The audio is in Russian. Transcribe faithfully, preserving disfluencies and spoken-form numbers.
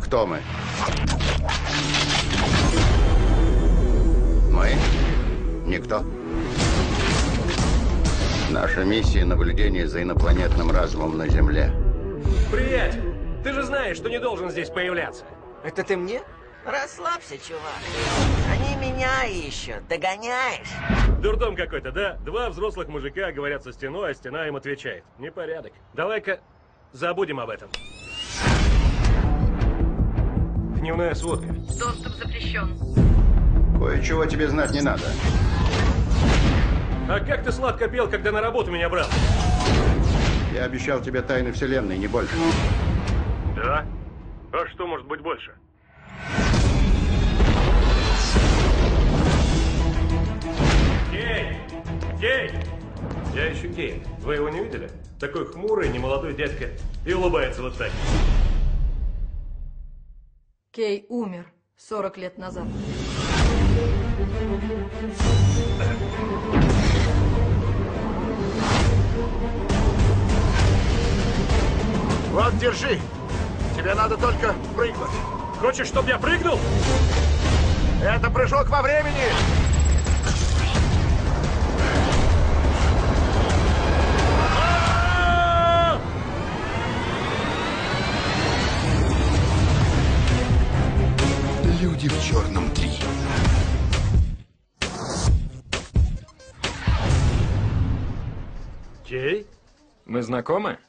Кто мы? Мы? Никто. Наша миссия — наблюдение за инопланетным разумом на Земле. Приятель, ты же знаешь, что не должен здесь появляться. Это ты мне? Расслабься, чувак. Они меня ищут. Догоняешь? Дурдом какой-то, да? Два взрослых мужика говорят со стеной, а стена им отвечает. Непорядок. Давай-ка забудем об этом. Дневная сводка. Доступ запрещен. Кое-чего тебе знать не надо. А как ты сладко пел, когда на работу меня брал? Я обещал тебе тайны Вселенной, не больше. Да? А что может быть больше? Кей! Кей! Я ищу Кей. Вы его не видели? Такой хмурый, немолодой дядька. И улыбается вот так. Кей умер сорок лет назад. Вот, держи. Тебе надо только прыгнуть. Хочешь, чтобы я прыгнул? Это прыжок во времени. Люди в черном три. Кей? Мы знакомы?